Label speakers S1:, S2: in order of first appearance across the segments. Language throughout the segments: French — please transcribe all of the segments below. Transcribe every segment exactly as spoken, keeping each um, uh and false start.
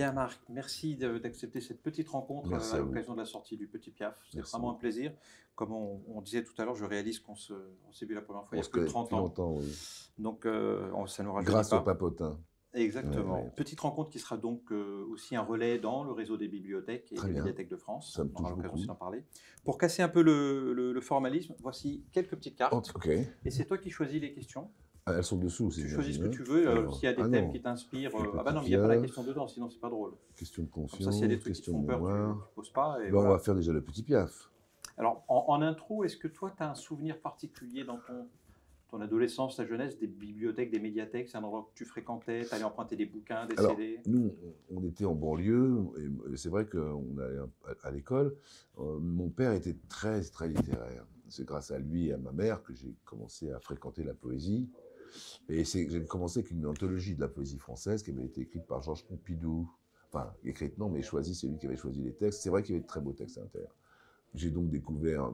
S1: bien, Marc, merci d'accepter cette petite rencontre
S2: Merci
S1: à,
S2: à
S1: l'occasion de la sortie du Petit Piaf. C'est vraiment
S2: beaucoup.
S1: un plaisir. Comme on, on disait tout à l'heure, je réalise qu'on s'est se, vu la première fois
S2: on
S1: il y a plus de trente ans.
S2: longtemps, oui.
S1: Donc, euh, on, ça ne nous rajeunit
S2: Grâce
S1: pas.
S2: au papotin.
S1: Exactement.
S2: Ouais, ouais.
S1: Petite rencontre qui sera donc euh, aussi un relais dans le réseau des bibliothèques et
S2: Très
S1: des
S2: bien.
S1: médiathèques de France.
S2: Ça me
S1: On aura
S2: touche
S1: l'occasion
S2: beaucoup.
S1: aussi d'en parler. Pour casser un peu le, le, le formalisme, voici quelques petites cartes.
S2: Ok.
S1: Et c'est toi qui choisis les questions.
S2: Ah, elles sont dessous, c'est
S1: Tu
S2: bien.
S1: choisis ce que tu veux. Euh, S'il y a des
S2: ah
S1: thèmes
S2: non.
S1: qui t'inspirent.
S2: Le
S1: Euh, ah bah non, mais il
S2: petit
S1: n'y a pas la
S2: Piaf.
S1: question dedans, sinon c'est pas drôle.
S2: Question de
S1: Comme
S2: confiance,
S1: ça, s'il y a des trucs qui te
S2: question
S1: font
S2: de
S1: peur, tu
S2: mémoire.
S1: ne poses pas. Et
S2: Ben,
S1: voilà.
S2: On va faire déjà le Petit Piaf.
S1: Alors, en, en intro, est-ce que toi, tu as un souvenir particulier dans ton, ton adolescence, ta jeunesse, des bibliothèques, des médiathèques? C'est un endroit que tu fréquentais, tu allais emprunter des bouquins, des
S2: Alors,
S1: C D?
S2: nous, on était en banlieue, et c'est vrai qu'on allait à l'école. Euh, mon père était très, très littéraire. C'est grâce à lui et à ma mère que j'ai commencé à fréquenter la poésie. Et j'ai commencé avec une anthologie de la poésie française qui avait été écrite par Georges Pompidou. Enfin, écrite non, mais choisie, c'est lui qui avait choisi les textes. C'est vrai qu'il y avait de très beaux textes à l'intérieur. J'ai donc découvert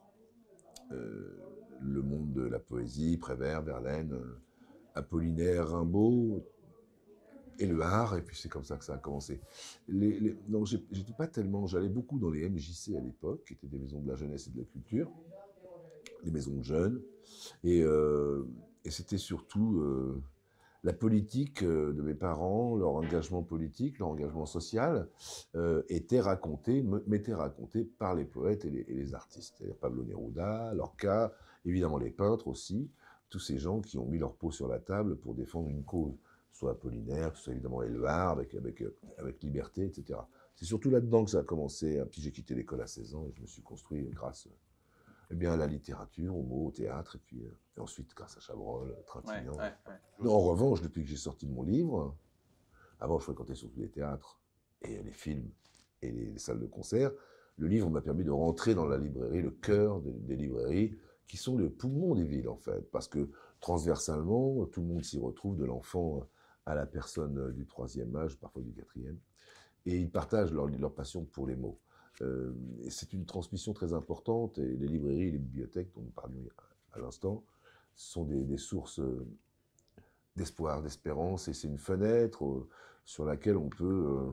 S2: euh, le monde de la poésie, Prévert, Verlaine, euh, Apollinaire, Rimbaud, et le art, et puis c'est comme ça que ça a commencé. Les, les, non, j'étais pas tellement... J'allais beaucoup dans les M J C à l'époque, qui étaient des maisons de la jeunesse et de la culture, les maisons de jeunes, et... Euh, Et c'était surtout euh, la politique euh, de mes parents, leur engagement politique, leur engagement social, euh, était raconté, m'était raconté par les poètes et les, et les artistes. C'est-à-dire Pablo Neruda, Lorca, évidemment les peintres aussi, tous ces gens qui ont mis leur peau sur la table pour défendre une cause, soit Apollinaire, soit évidemment Éluard, avec, avec, avec liberté, et cetera. C'est surtout là-dedans que ça a commencé. Puis j'ai quitté l'école à seize ans et je me suis construit grâce... Eh bien, à la littérature, au mot, au théâtre, et puis euh, et ensuite, grâce à Chabrol, Trintignant. Ouais, ouais, ouais. En revanche, depuis que j'ai sorti de mon livre, avant, je fréquentais surtout les théâtres, et les films, et les, les salles de concert. Le livre m'a permis de rentrer dans la librairie, le cœur des, des librairies, qui sont le poumon des villes, en fait, parce que transversalement, tout le monde s'y retrouve, de l'enfant à la personne du troisième âge, parfois du quatrième, et ils partagent leur, leur passion pour les mots. Euh, c'est une transmission très importante, et les librairies et les bibliothèques dont nous parlions à, à l'instant sont des, des sources d'espoir, d'espérance, et c'est une fenêtre euh, sur laquelle on peut euh,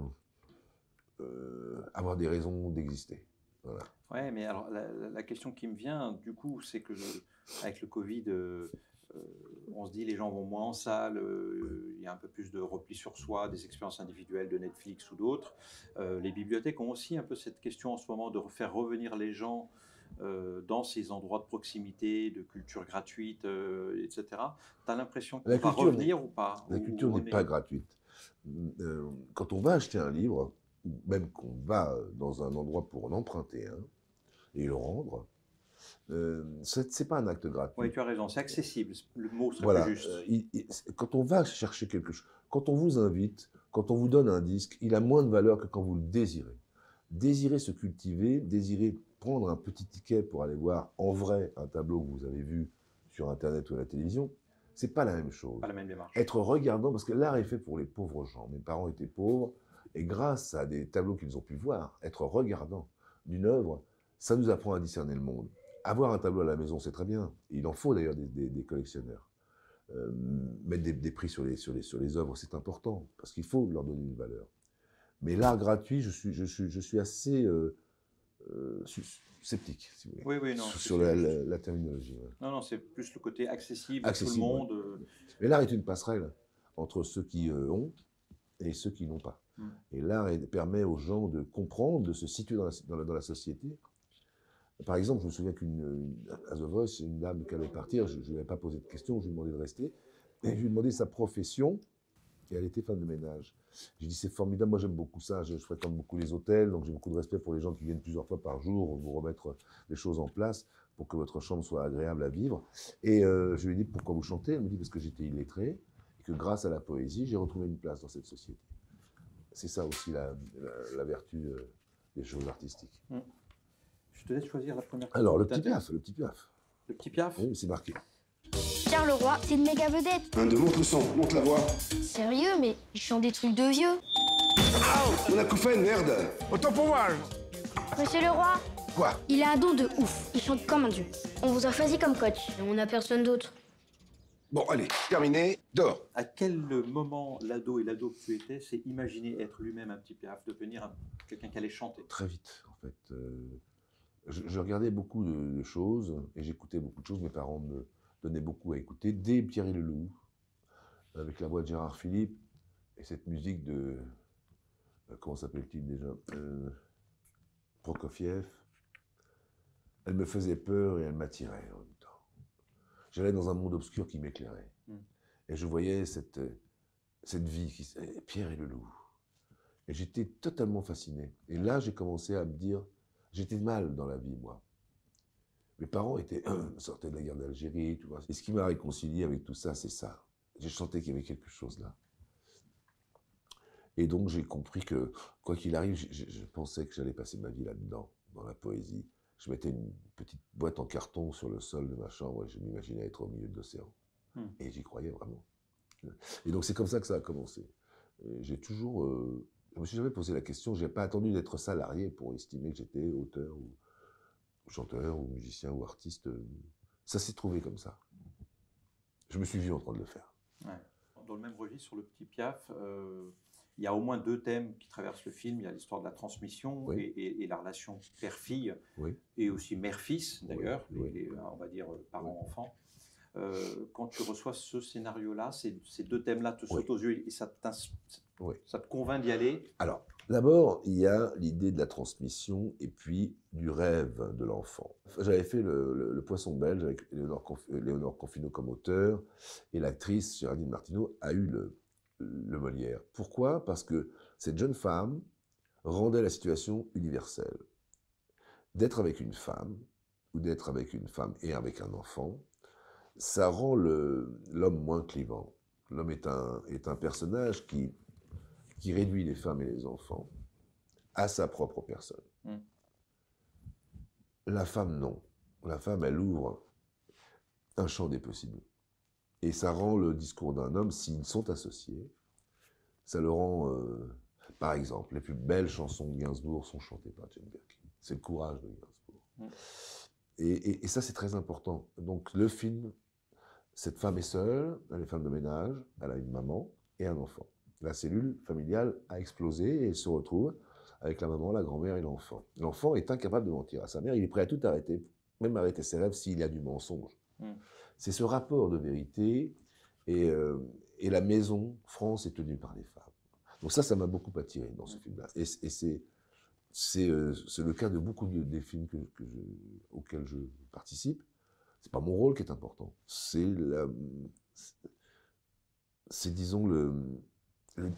S2: euh, avoir des raisons d'exister. Voilà.
S1: Ouais, mais alors la, la question qui me vient, du coup, c'est que avec le Covid, euh, euh, on se dit les gens vont moins en salle, euh, il y a un peu plus de repli sur soi, des expériences individuelles de Netflix ou d'autres. Euh, les bibliothèques ont aussi un peu cette question en ce moment de faire revenir les gens euh, dans ces endroits de proximité, de culture gratuite, euh, et cetera. Tu as l'impression qu'on va revenir ou pas?
S2: La culture n'est pas gratuite. Euh, quand on va acheter un livre, ou même qu'on va dans un endroit pour en emprunter un et le rendre, Euh, c'est pas un acte gratuit.
S1: Oui, tu as raison, c'est accessible, le mot serait
S2: voilà.
S1: plus juste.
S2: Euh, il, il, quand on va chercher quelque chose, quand on vous invite, quand on vous donne un disque, il a moins de valeur que quand vous le désirez. Désirer se cultiver, désirer prendre un petit ticket pour aller voir en vrai un tableau que vous avez vu sur Internet ou à la télévision, c'est pas la même chose.
S1: Pas la même démarche.
S2: Être regardant, parce que l'art est fait pour les pauvres gens. Mes parents étaient pauvres, et grâce à des tableaux qu'ils ont pu voir, être regardant d'une œuvre, ça nous apprend à discerner le monde. Avoir un tableau à la maison, c'est très bien. Il en faut d'ailleurs des, des, des collectionneurs. Euh, mettre des, des prix sur les, sur les, sur les œuvres, c'est important, parce qu'il faut leur donner une valeur. Mais l'art gratuit, je suis, je suis, je suis assez euh, euh, sceptique, si vous voulez,
S1: oui, oui, non,
S2: sur la, la, la terminologie. Ouais.
S1: Non, non, c'est plus le côté accessible,
S2: accessible
S1: à tout le monde.
S2: Ouais. Mais l'art est une passerelle entre ceux qui euh, ont et ceux qui n'ont pas. Hum. Et l'art permet aux gens de comprendre, de se situer dans la, dans la, dans la société. Par exemple, je me souviens qu'une à The Voice, une dame qui allait partir, je ne lui avais pas posé de questions, je lui ai demandé de rester, et je lui ai demandé sa profession, et elle était femme de ménage. J'ai dit, c'est formidable, moi j'aime beaucoup ça, je, je fréquente beaucoup les hôtels, donc j'ai beaucoup de respect pour les gens qui viennent plusieurs fois par jour vous remettre les choses en place pour que votre chambre soit agréable à vivre. Et euh, je lui ai dit, pourquoi vous chantez? Elle me dit, parce que j'étais illettré, et que grâce à la poésie, j'ai retrouvé une place dans cette société. C'est ça aussi la, la, la vertu euh, des choses artistiques. Mmh.
S1: Je te laisse choisir la première.
S2: Alors, le petit Piaf, le petit Piaf.
S1: Le petit Piaf?
S2: Oui, c'est marqué.
S3: Charleroi, c'est une méga vedette.
S4: Un de monte le son, monte la voix.
S3: Sérieux, mais ils chantent des trucs de vieux.
S4: On a couffé, merde.
S5: Autant pour moi.
S3: Monsieur le roi.
S4: Quoi?
S3: Il a un don de ouf. Il chante comme un dieu. On vous a choisi comme coach. Et on n'a personne d'autre.
S4: Bon, allez, terminé, dors.
S1: À quel moment l'ado et l'ado que tu étais s'est imaginé être lui-même un petit Piaf, devenir un- quelqu'un qui allait chanter?
S2: Très vite, en fait. Euh, je, je regardais beaucoup de, de choses et j'écoutais beaucoup de choses. Mes parents me donnaient beaucoup à écouter. Dès Pierre et le Loup, avec la voix de Gérard Philippe et cette musique de... euh, comment s'appelle-t-il déjà euh, Prokofiev. Elle me faisait peur et elle m'attirait en même temps. J'allais dans un monde obscur qui m'éclairait.
S1: Mm.
S2: Et je voyais cette, cette vie, qui, Pierre et le Loup. Et j'étais totalement fasciné. Et là, j'ai commencé à me dire, j'étais mal dans la vie, moi. Mes parents étaient, euh, sortaient de la guerre d'Algérie, tu vois. Et ce qui m'a réconcilié avec tout ça, c'est ça. J'ai chanté qu'il y avait quelque chose là. Et donc, j'ai compris que, quoi qu'il arrive, je, je pensais que j'allais passer ma vie là-dedans, dans la poésie. Je mettais une petite boîte en carton sur le sol de ma chambre et je m'imaginais être au milieu de l'océan. Hmm. Et j'y croyais vraiment. Et donc, c'est comme ça que ça a commencé. J'ai toujours... Euh, je me suis jamais posé la question, je n'ai pas attendu d'être salarié pour estimer que j'étais auteur ou, ou chanteur ou musicien ou artiste. Ça s'est trouvé comme ça. Je me suis vu en train de le faire.
S1: Ouais. Dans le même registre, sur le petit Piaf, euh, il y a au moins deux thèmes qui traversent le film. Il y a l'histoire de la transmission, oui, et, et, et la relation père-fille, oui, et aussi mère-fils d'ailleurs, oui, oui, on va dire parent-enfant. Oui. Euh, quand tu reçois ce scénario-là, ces, ces deux thèmes-là te sautent, oui, aux yeux et ça, oui, ça te convainc d'y aller?
S2: Alors, d'abord, il y a l'idée de la transmission et puis du rêve de l'enfant. J'avais fait le, le, le Poisson belge avec Léonore, Conf, Léonore Confino comme auteur et l'actrice Géraldine Martineau a eu le, le Molière. Pourquoi? Parce que cette jeune femme rendait la situation universelle. D'être avec une femme, ou d'être avec une femme et avec un enfant, ça rend l'homme moins clivant. L'homme est un, est un personnage qui, qui réduit les femmes et les enfants à sa propre personne. Mm. La femme, non. La femme, elle ouvre un champ des possibles. Et ça rend le discours d'un homme, s'ils sont associés, ça le rend... Euh, par exemple, les plus belles chansons de Gainsbourg sont chantées par Jane Birkin. C'est le courage de Gainsbourg. Mm. Et, et, et ça, c'est très important. Donc, le film, cette femme est seule, elle est femme de ménage, elle a une maman et un enfant. La cellule familiale a explosé et elle se retrouve avec la maman, la grand-mère et l'enfant. L'enfant est incapable de mentir à sa mère, il est prêt à tout arrêter, même arrêter ses rêves s'il y a du mensonge. Mm. C'est ce rapport de vérité et, euh, et la maison, France, est tenue par les femmes. Donc ça, ça m'a beaucoup attiré dans ce mm. film-là. Et, et c'est euh, le cas de beaucoup de, des films que, que je, auxquels je participe. C'est pas mon rôle qui est important, c'est la... c'est, disons, le, le,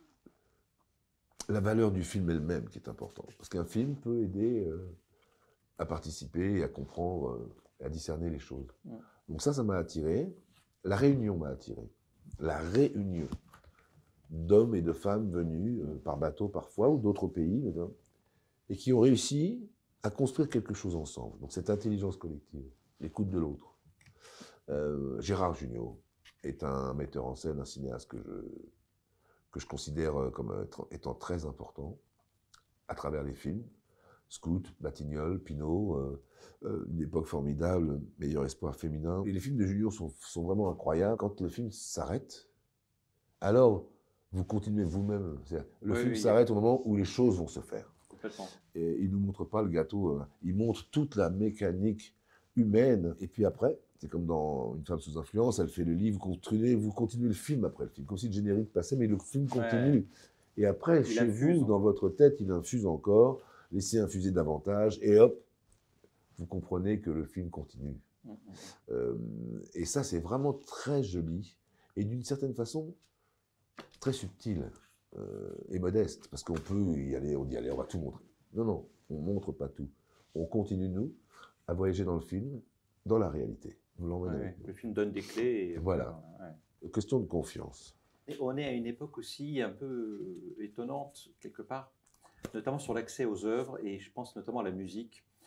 S2: la valeur du film elle-même qui est importante. Parce qu'un film peut aider euh, à participer et à comprendre, euh, et à discerner les choses. Ouais. Donc ça, ça m'a attiré. La réunion m'a attiré. La réunion d'hommes et de femmes venus euh, par bateau parfois, ou d'autres pays, et qui ont réussi à construire quelque chose ensemble. Donc cette intelligence collective, l'écoute de l'autre. Euh, Gérard Jugnot est un metteur en scène, un cinéaste que je, que je considère comme étant très important à travers les films. Scout, Batignolles, Pinault, euh, euh, une époque formidable, meilleur espoir féminin. Et les films de Jugnot sont, sont vraiment incroyables. Quand le film s'arrête, alors vous continuez vous-même. Le oui, film oui, s'arrête oui. au moment où les choses vont se faire.
S1: Complètement.
S2: Et il ne nous montre pas le gâteau, euh, il montre toute la mécanique humaine. Et puis après, c'est comme dans Une femme sous influence, elle fait le livre, vous continuez, vous continuez le film après le film, comme si le générique passait, mais le film continue. Ouais. Et après, il chez infuse, vous, dans votre tête, il infuse encore, laissez infuser davantage, et hop, vous comprenez que le film continue. Mm-hmm. euh, et ça, c'est vraiment très joli, et d'une certaine façon, très subtil euh, et modeste, parce qu'on peut y aller, on dit, allez, on va tout montrer. Non, non, on ne montre pas tout. On continue, nous, à voyager dans le film, dans la réalité.
S1: Ouais, ouais. Le film donne des clés. Et
S2: voilà. Ouais. Question de confiance.
S1: Et on est à une époque aussi un peu étonnante, quelque part, notamment sur l'accès aux œuvres, et je pense notamment à la musique.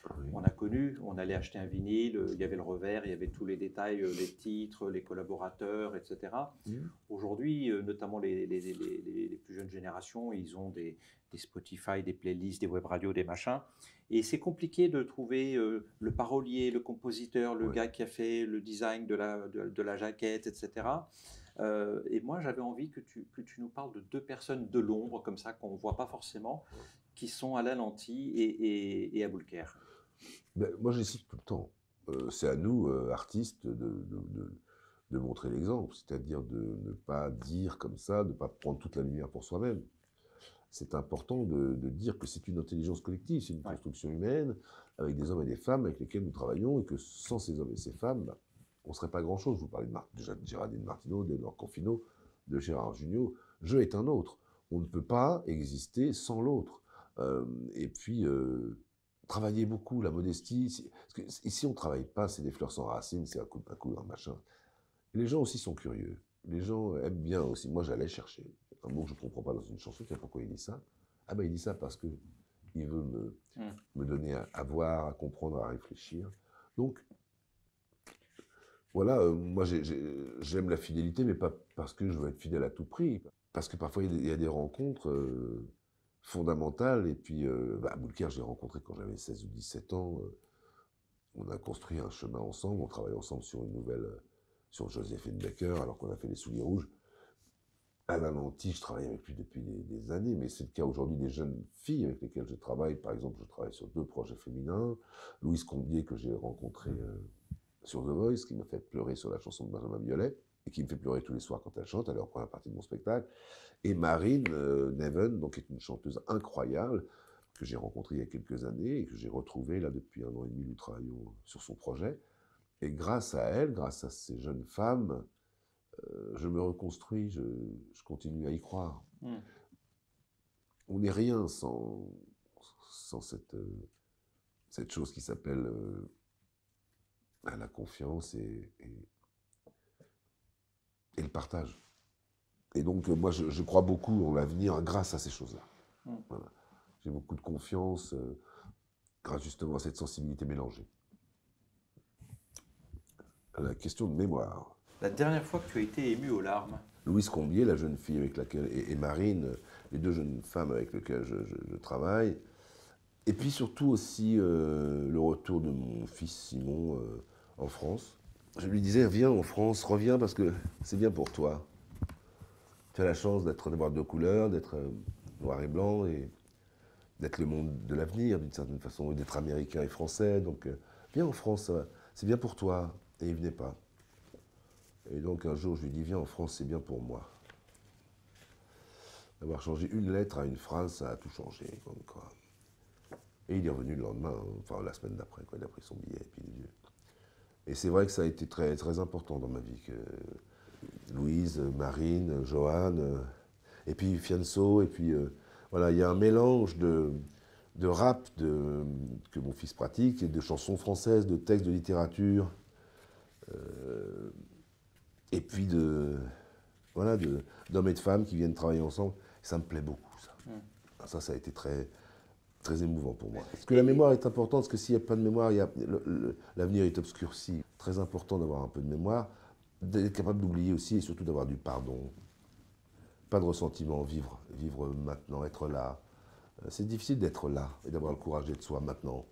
S2: Oui.
S1: on a connu. On allait acheter un vinyle, euh, il y avait le revers, il y avait tous les détails, euh, les titres, les collaborateurs, et cetera.
S2: Mmh.
S1: Aujourd'hui, euh, notamment les, les- les- les- les plus jeunes générations, ils ont des, des Spotify, des playlists, des web radios, des machins. Et c'est compliqué de trouver euh, le parolier, le compositeur, le
S2: Ouais.
S1: gars qui a fait le design de la, de, de la jaquette, et cetera. Euh, et moi, j'avais envie que tu, que tu nous parles de deux personnes de l'ombre, comme ça, qu'on ne voit pas forcément, qui sont Alain Lanty et, et, et Aboulker.
S2: Ben, moi, je les cite tout le temps. Euh, c'est à nous, euh, artistes, de, de, de, de montrer l'exemple, c'est-à-dire de ne pas dire comme ça, de ne pas prendre toute la lumière pour soi-même. C'est important de, de dire que c'est une intelligence collective, c'est une
S1: Ouais.
S2: construction humaine, avec des hommes et des femmes avec lesquels nous travaillons, et que sans ces hommes et ces femmes, ben, on ne serait pas grand-chose. Je vous parlais de, Mar de Géraldine Martineau, d'Edouard Confino, de Gérard Jugnot. Je est un autre. On ne peut pas exister sans l'autre. Euh, et puis, euh, travailler beaucoup, la modestie. Parce que ici, on ne travaille pas, c'est des fleurs sans racines, c'est un coup d'un coup, un machin. Les gens aussi sont curieux. Les gens aiment bien aussi. Moi, j'allais chercher un mot que je ne comprends pas dans une chanson. Tiens, pourquoi il dit ça? Ah ben, il dit ça parce que il veut me,
S1: Mm.
S2: me donner à, à voir, à comprendre, à réfléchir. Donc, voilà, euh, moi, j'aime la fidélité, mais pas parce que je veux être fidèle à tout prix. Parce que parfois, il y a des, il y a des rencontres euh, fondamentales. Et puis, euh, bah, Aboulker, je l'ai rencontré quand j'avais seize ou dix-sept ans. Euh, on a construit un chemin ensemble. On travaille ensemble sur une nouvelle, euh, sur Joséphine Baker, alors qu'on a fait Les Souliers Rouges. Alain Lanty, je travaille avec lui depuis des, des années, mais c'est le cas aujourd'hui des jeunes filles avec lesquelles je travaille. Par exemple, je travaille sur deux projets féminins. Louise Combier, que j'ai rencontré euh, sur The Voice, qui me fait pleurer sur la chanson de Benjamin Biolay, et qui me fait pleurer tous les soirs quand elle chante, elle est en première partie de mon spectacle. Et Marine euh, Neven, donc, est une chanteuse incroyable, que j'ai rencontrée il y a quelques années, et que j'ai retrouvée là depuis un an et demi, nous travaillons sur son projet. Et grâce à elle, grâce à ces jeunes femmes, euh, je me reconstruis, je, je continue à y croire.
S1: Mm.
S2: On n'est rien sans, sans cette, euh, cette chose qui s'appelle euh, la confiance et, et, et le partage. Et donc, euh, moi, je, je crois beaucoup en l'avenir grâce à ces choses-là.
S1: Mm.
S2: Voilà. J'ai beaucoup de confiance euh, grâce justement à cette sensibilité mélangée. À la question de mémoire.
S1: La dernière fois que tu as été ému aux larmes?
S2: Louise Combier, la jeune fille avec laquelle, et, et Marine, les deux jeunes femmes avec lesquelles je, je, je travaille. Et puis surtout aussi euh, le retour de mon fils Simon euh, en France. Je lui disais, viens en France, reviens parce que c'est bien pour toi. Tu as la chance d'être, d'avoir deux couleurs, d'être euh, noir et blanc, et d'être le monde de l'avenir d'une certaine façon, et d'être américain et français. Donc euh, viens en France, c'est bien pour toi. Et il ne venait pas. Et donc un jour, je lui dis, viens en France, c'est bien pour moi. D'avoir changé une lettre à une phrase, ça a tout changé. Comme quoi. Et il est revenu le lendemain, hein, enfin la semaine d'après, il a pris son billet, et puis il est venu. Et c'est vrai que ça a été très, très important dans ma vie. Que Louise, Marine, Joanne, et puis Fianso, et puis euh, voilà, il y a un mélange de, de rap de, que mon fils pratique, et de chansons françaises, de textes de littérature, euh, et puis de voilà, de, d'hommes et de femmes qui viennent travailler ensemble. Ça me plaît beaucoup, ça. Mm. Ça, ça a été très, très émouvant pour moi. Parce que la mémoire est importante, parce que s'il n'y a pas de mémoire, il y a, le, le, l'avenir est obscurci. Très important d'avoir un peu de mémoire, d'être capable d'oublier aussi, et surtout d'avoir du pardon. Pas de ressentiment, vivre, vivre maintenant, être là. C'est difficile d'être là, et d'avoir le courage d'être soi maintenant.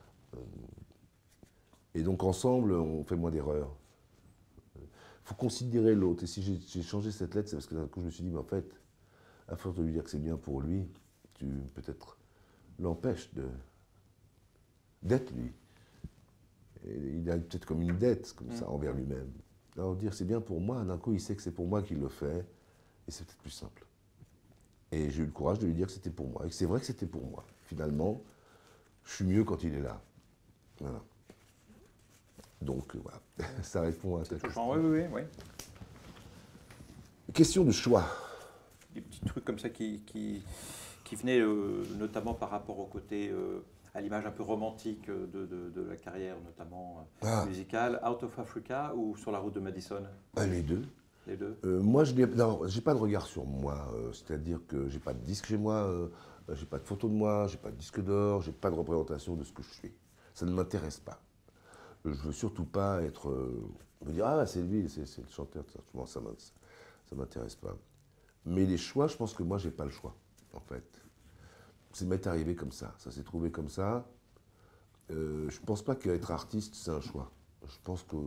S2: Et donc ensemble, on fait moins d'erreurs. Il faut considérer l'autre. Et si j'ai, j'ai changé cette lettre, c'est parce que d'un coup, je me suis dit, mais en fait, à force de lui dire que c'est bien pour lui, tu peut-être l'empêches de, d'être lui. Et il a peut-être comme une dette, comme ça, envers lui-même. Alors dire c'est bien pour moi, d'un coup, il sait que c'est pour moi qu'il le fait, et c'est peut-être plus simple. Et j'ai eu le courage de lui dire que c'était pour moi, et que c'est vrai que c'était pour moi. Finalement, je suis mieux quand il est là. Voilà. Donc, voilà, ça répond à ta question.
S1: Oui, oui, oui.
S2: Question de choix.
S1: Des petits trucs comme ça qui, qui, qui venaient euh, notamment par rapport au côté, euh, à l'image un peu romantique de, de, de la carrière, notamment euh, ah. musicale. Out of Africa ou Sur la route de Madison?
S2: Ah, les deux.
S1: Les deux.
S2: Euh, moi, je n'ai pas de regard sur moi. Euh, c'est-à-dire que j'ai pas de disque chez moi, euh, j'ai pas de photo de moi, j'ai pas de disque d'or, j'ai pas de représentation de ce que je suis. Ça ne m'intéresse pas. Je ne veux surtout pas être... Euh, me dire, ah, c'est lui, c'est le chanteur. Bon, ça ne m'intéresse pas. Mais les choix, je pense que moi, je n'ai pas le choix, en fait. C'est m'est arrivé comme ça. Ça s'est trouvé comme ça. Euh, je ne pense pas qu'être artiste, c'est un choix. Je pense que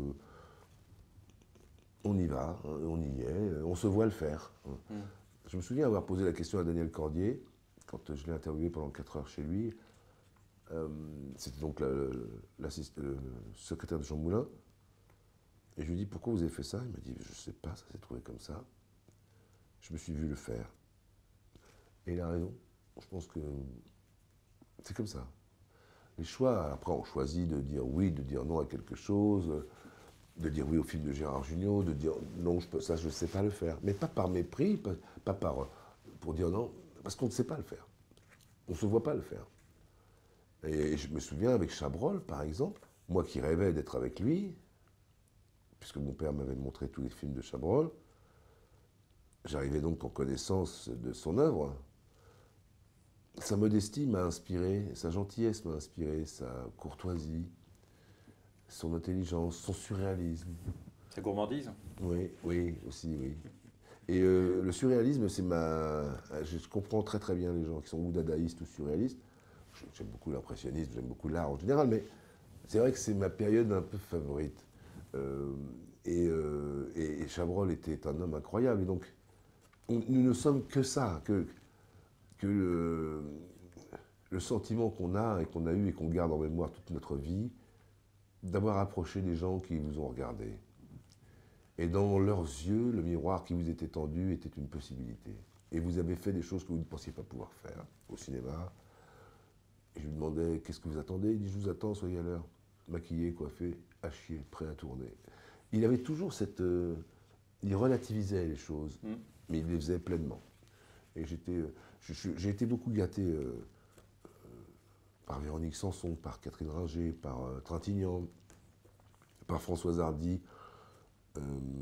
S2: on y va, on y est, on se voit le faire. Mm. Je me souviens avoir posé la question à Daniel Cordier, quand je l'ai interviewé pendant quatre heures chez lui. Euh, C'était donc la, la, le secrétaire de Jean Moulin. Et je lui ai dit, pourquoi vous avez fait ça? Il m'a dit, je ne sais pas, ça s'est trouvé comme ça. Je me suis vu le faire. Et il a raison. Je pense que c'est comme ça. Les choix, après on choisit de dire oui, de dire non à quelque chose, de dire oui au film de Gérard Jugnot, de dire non, je peux, ça je ne sais pas le faire. Mais pas par mépris, pas, pas par, pour dire non, parce qu'on ne sait pas le faire. On ne se voit pas le faire. Et, et je me souviens avec Chabrol, par exemple, moi qui rêvais d'être avec lui, puisque mon père m'avait montré tous les films de Chabrol, j'arrivais donc en connaissance de son œuvre. Sa modestie m'a inspiré, sa gentillesse m'a inspiré, sa courtoisie, son intelligence, son surréalisme.
S1: Sa gourmandise?
S2: Oui, oui, aussi, oui. Et euh, le surréalisme, c'est ma... Je comprends très très bien les gens qui sont ou dadaïstes ou surréalistes. J'aime beaucoup l'impressionnisme, j'aime beaucoup l'art en général, mais c'est vrai que c'est ma période un peu favorite. Euh, et, euh, et, et Chabrol était un homme incroyable. Et donc, on, nous ne sommes que ça, que... que le, le sentiment qu'on a et qu'on a eu et qu'on garde en mémoire toute notre vie, d'avoir approché des gens qui vous ont regardé. Et dans leurs yeux, le miroir qui vous était tendu était une possibilité. Et vous avez fait des choses que vous ne pensiez pas pouvoir faire au cinéma. Et je lui demandais, qu'est-ce que vous attendez? Il dit, je vous attends, soyez à l'heure. Maquillé, coiffé, à chier, prêt à tourner. Il avait toujours cette... Euh, il relativisait les choses, mmh. mais il les faisait pleinement. Et j'étais... J'ai été beaucoup gâté euh, euh, par Véronique Sanson, par Catherine Ringer, par euh, Trintignant, par Françoise Hardy, euh,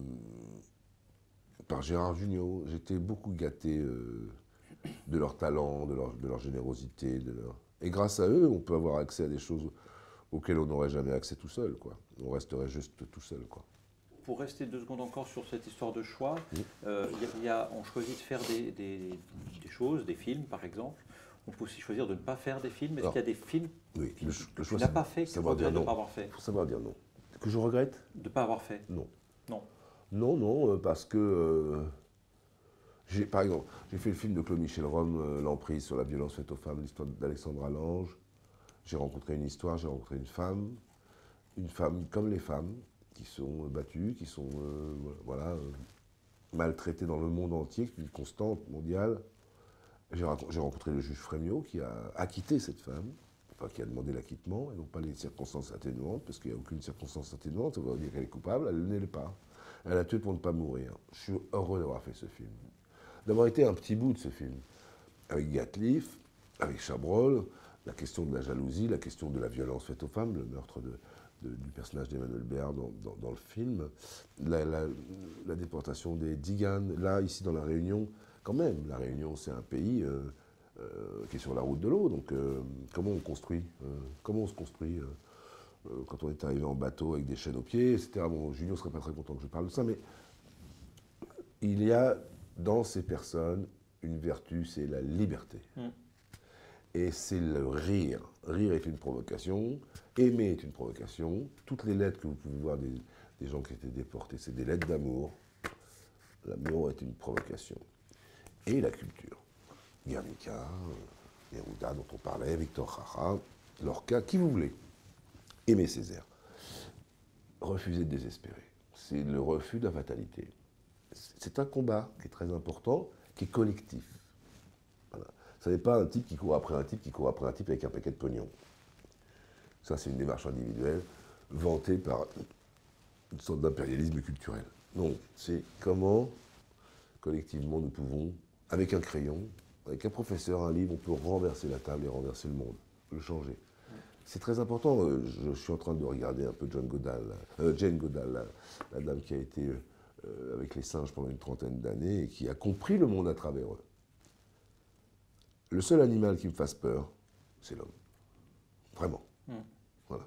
S2: par Gérard Jugnot. J'étais beaucoup gâté euh, de leur talent, de leur, de leur générosité. De leur... Et grâce à eux, on peut avoir accès à des choses auxquelles on n'aurait jamais accès tout seul, quoi. On resterait juste tout seul, quoi.
S1: Pour rester deux secondes encore sur cette histoire de choix, oui. euh, y a, y a, on choisit de faire des, des, des choses, des films par exemple. On peut aussi choisir de ne pas faire des films. Est-ce qu'il y a des films
S2: oui,
S1: que,
S2: le,
S1: que
S2: le
S1: tu n'as pas fait, que tu regrettes de ne pas avoir fait?
S2: Il faut savoir dire non. Que je regrette?
S1: De ne pas avoir fait?
S2: Non.
S1: Non.
S2: Non, non, parce que, euh, j'ai, par exemple, j'ai fait le film de Claude Michel Rome, euh, L'emprise sur la violence faite aux femmes, l'histoire d'Alexandra Lange. J'ai rencontré une histoire, j'ai rencontré une femme, une femme comme les femmes, qui sont battues, qui sont euh, voilà, euh, maltraitées dans le monde entier, une constante mondiale. J'ai rencontré le juge Frémiot qui a acquitté cette femme, enfin qui a demandé l'acquittement, et non pas les circonstances atténuantes, parce qu'il n'y a aucune circonstance atténuante, ça veut dire qu'elle est coupable, elle ne l'est pas. Elle a tué pour ne pas mourir. Je suis heureux d'avoir fait ce film, d'avoir été un petit bout de ce film, avec Gatliff, avec Chabrol, la question de la jalousie, la question de la violence faite aux femmes, le meurtre de... De, du personnage d'Emmanuel Béard dans, dans, dans le film, la, la, la déportation des Diganes, là, ici, dans La Réunion, quand même, La Réunion, c'est un pays euh, euh, qui est sur la route de l'eau, donc euh, comment on construit euh, Comment on se construit euh, euh, quand on est arrivé en bateau avec des chaînes aux pieds, et cetera. Bon, Julien ne serait pas très content que je parle de ça, mais il y a dans ces personnes une vertu, c'est la liberté. Mm. Et c'est le rire. Rire est une provocation, aimer est une provocation. Toutes les lettres que vous pouvez voir des, des gens qui étaient déportés, c'est des lettres d'amour. L'amour est une provocation. Et la culture. Guernica, Neruda dont on parlait, Victor Jara, Lorca, qui vous voulez. Aimé Césaire. Refuser de désespérer. C'est le refus de la fatalité. C'est un combat qui est très important, qui est collectif. Voilà. Ce n'est pas un type qui court après un type qui court après un type avec un paquet de pognon. Ça, c'est une démarche individuelle vantée par une sorte d'impérialisme culturel. Non, c'est comment, collectivement, nous pouvons, avec un crayon, avec un professeur, un livre, on peut renverser la table et renverser le monde, le changer. C'est très important. Je suis en train de regarder un peu John Goodall, euh, Jane Goodall, la, la dame qui a été euh, avec les singes pendant une trentaine d'années et qui a compris le monde à travers eux. Le seul animal qui me fasse peur, c'est l'homme. Vraiment. Mm. Voilà.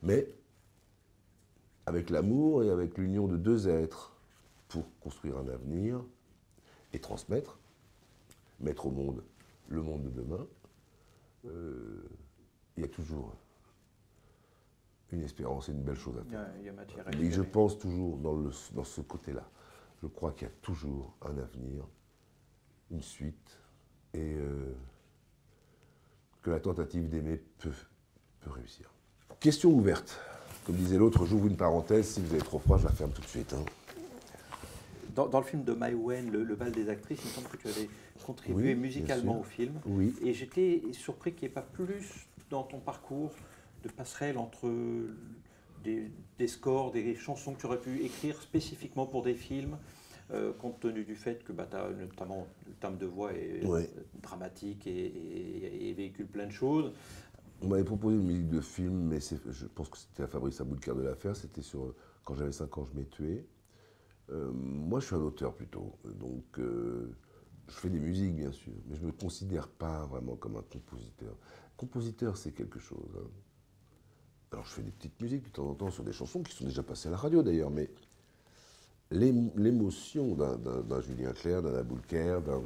S2: Mais avec l'amour et avec l'union de deux êtres pour construire un avenir et transmettre, mettre au monde le monde de demain, euh, il y a toujours une espérance et une belle chose à faire.
S1: Il y a, il y a matière à
S2: Et
S1: espérer.
S2: je pense toujours dans, le, dans ce côté-là. Je crois qu'il y a toujours un avenir, une suite, et euh, que la tentative d'aimer peut, peut réussir. Question ouverte. Comme disait l'autre, j'ouvre une parenthèse, si vous avez trop froid, je la ferme tout de suite. Hein.
S1: Dans, dans le film de Mai Wen, le, le bal des actrices, il me semble que tu avais contribué
S2: Oui, bien
S1: musicalement
S2: sûr.
S1: au film.
S2: Oui.
S1: Et j'étais surpris qu'il n'y ait pas plus dans ton parcours de passerelle entre des, des scores, des chansons que tu aurais pu écrire spécifiquement pour des films, euh, compte tenu du fait que bah, t'as, notamment le timbre de voix est
S2: Ouais.
S1: dramatique et, et- et véhicule plein de choses.
S2: On m'avait proposé une musique de film, mais c'est- je pense que c'était à Fabrice Aboulker de la faire. C'était sur quand j'avais cinq ans, je m'ai tué. Euh, moi, je suis un auteur plutôt, donc euh, je fais des musiques bien sûr, mais je ne me considère pas vraiment comme un compositeur. Compositeur, c'est quelque chose. Hein. Alors, je fais des petites musiques de temps en temps sur des chansons qui sont déjà passées à la radio d'ailleurs, mais l'ém- l'émotion d'un- d'un d'un Julien Clerc, d'un Aboulker, d'un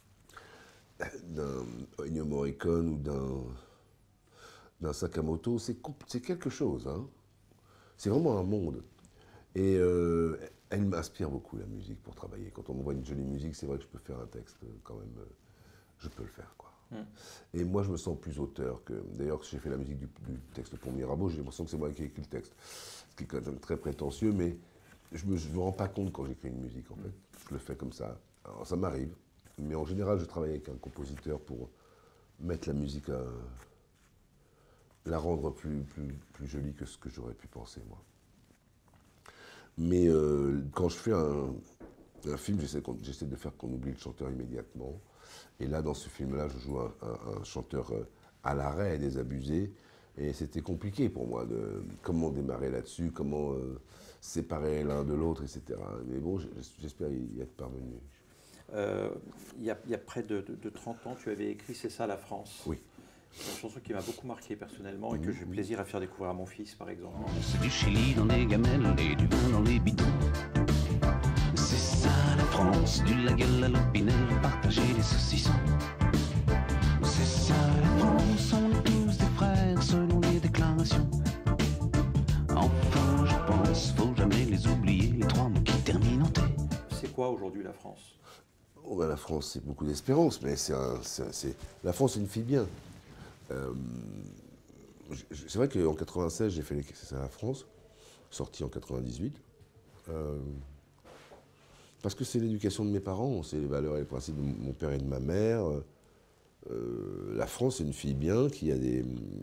S2: d'un Ennio Morricone ou d'un d'un Sakamoto, c'est com- c'est quelque chose. Hein. C'est vraiment un monde. Et euh, elle m'inspire beaucoup, la musique, pour travailler. Quand on m'envoie une jolie musique, c'est vrai que je peux faire un texte, euh, quand même, euh, je peux le faire, quoi.
S1: Mm.
S2: Et moi, je me sens plus auteur que... D'ailleurs, j'ai fait la musique du, du texte pour Mirabeau, j'ai l'impression que c'est moi qui ai écrit le texte. Ce qui est quand même très prétentieux, mais je ne me, je me rends pas compte quand j'écris une musique, en fait. Je le fais comme ça. Alors, ça m'arrive. Mais en général, je travaille avec un compositeur pour mettre la musique à... la rendre plus, plus, plus jolie que ce que j'aurais pu penser, moi. Mais euh, quand je fais un, un film, j'essaie, j'essaie de faire qu'on oublie le chanteur immédiatement. Et là, dans ce film-là, je joue un, un, un chanteur à l'arrêt et désabusé. Et c'était compliqué pour moi de comment démarrer là-dessus, comment euh, séparer l'un de l'autre, et cetera. Mais bon, j'espère y être parvenu.
S1: Euh, il, y a, il y a près de, de, de trente ans, tu avais écrit C'est ça la France.
S2: Oui.
S1: C'est une chanson qui m'a beaucoup marqué personnellement et que j'ai plaisir à faire découvrir à mon fils, par exemple.
S5: C'est du Chili dans les gamelles et du vin dans les bidons. C'est ça la France, du la gueule à l'opinel, partager les saucissons. C'est ça la France, on est tous des frères selon les déclarations. Enfin, je pense, faut jamais les oublier, les trois mots qui terminent en T.
S1: C'est quoi aujourd'hui la France?
S2: Oh ben, la France, c'est beaucoup d'espérance, mais c'est un, c'est, c'est... la France, c'est une fille bien. Euh, c'est vrai qu'en quatre-vingt-seize, j'ai fait les C'est ça la France, sorti en quatre-vingt-dix-huit. Euh, parce que c'est l'éducation de mes parents, c'est les valeurs et les principes de mon père et de ma mère. Euh, la France, c'est une fille bien qui a des...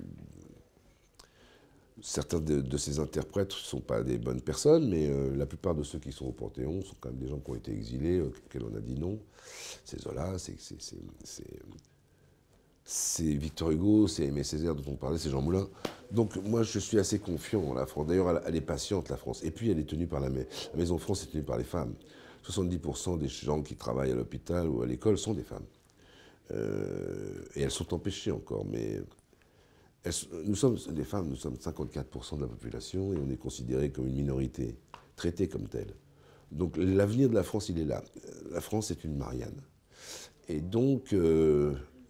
S2: Certains de, de ses interprètes ne sont pas des bonnes personnes, mais euh, la plupart de ceux qui sont au Panthéon sont quand même des gens qui ont été exilés, auxquels on a dit non. C'est Zola, c'est... c'est, c'est, c'est c'est Victor Hugo, c'est Aimé Césaire dont on parlait, c'est Jean Moulin. Donc moi je suis assez confiant en la France. D'ailleurs elle est patiente la France. Et puis elle est tenue par la, la Maison France est tenue par les femmes. soixante-dix pour cent des gens qui travaillent à l'hôpital ou à l'école sont des femmes. Euh, et elles sont empêchées encore. Mais elles, nous sommes des femmes, nous sommes cinquante-quatre pour cent de la population et on est considérés comme une minorité, traitée comme telle. Donc l'avenir de la France il est là. La France est une Marianne. Et donc... Euh,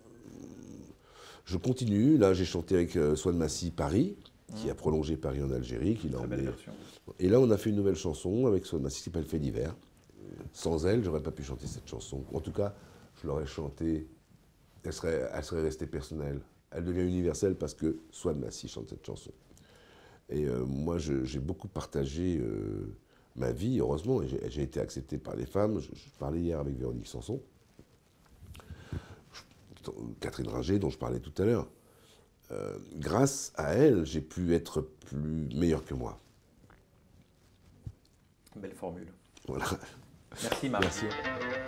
S2: je continue, là j'ai chanté avec euh, Swan Massy Paris, qui a prolongé Paris en Algérie, qui l'a emmené. Et là on a fait une nouvelle chanson avec Swan Massy qui s'appelle Fait d'hiver. Sans elle, j'aurais pas pu chanter cette chanson. En tout cas, je l'aurais chantée, elle serait, elle serait restée personnelle. Elle devient universelle parce que Swan Massy chante cette chanson. Et euh, moi je, j'ai beaucoup partagé euh, ma vie, heureusement, et j'ai, j'ai été accepté par les femmes. Je, je parlais hier avec Véronique Sanson. Catherine Ringer, dont je parlais tout à l'heure. Euh, grâce à elle, j'ai pu être plus meilleur que moi.
S1: Belle formule.
S2: Voilà.
S1: Merci Marc.
S2: Merci.